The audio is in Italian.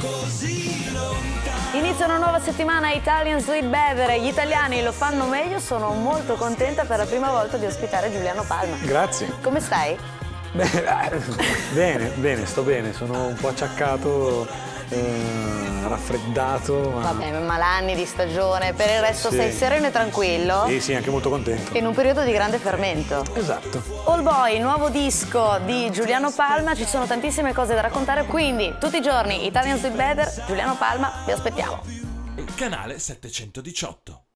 Inizia una nuova settimana Italian Sweet Beverage, gli italiani lo fanno meglio, sono molto contenta per la prima volta di ospitare Giuliano Palma. Grazie. Come stai? Bene, sto bene, sono un po' acciaccato, raffreddato. Vabbè, malanni di stagione, per il resto Sì. sei sereno e tranquillo? Sì, anche molto contento. In un periodo di grande fermento. Esatto. All Boy, nuovo disco di Giuliano Palma, ci sono tantissime cose da raccontare, quindi tutti i giorni Italian Sweet Beverage, Giuliano Palma, vi aspettiamo. Canale 718.